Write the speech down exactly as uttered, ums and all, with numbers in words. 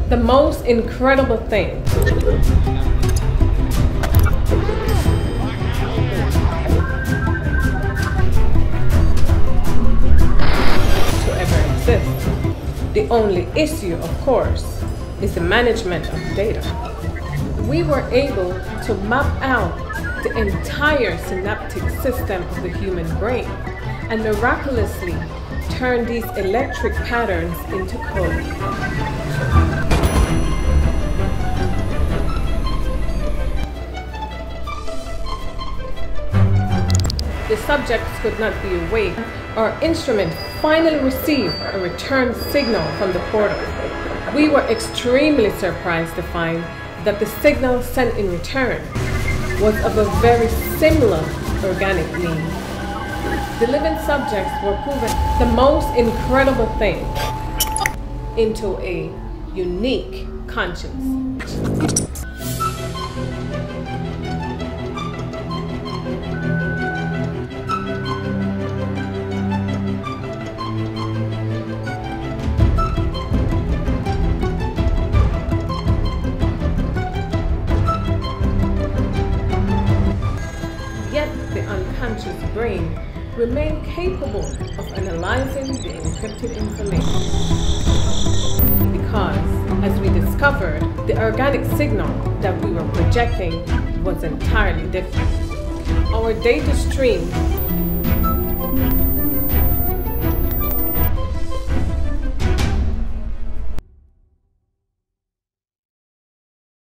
the most incredible thing. To ever exist. The only issue, of course, is the management of data. We were able to map out the entire synaptic system of the human brain and miraculously turn these electric patterns into code. The subjects could not be awake. Our instrument finally received a return signal from the portal. We were extremely surprised to find that the signal sent in return was of a very similar organic mean. The living subjects were proven the most incredible thing into a unique conscience. Yet the unconscious brain remain capable of analyzing the encrypted information. Because, as we discovered, the organic signal that we were projecting was entirely different. Our data stream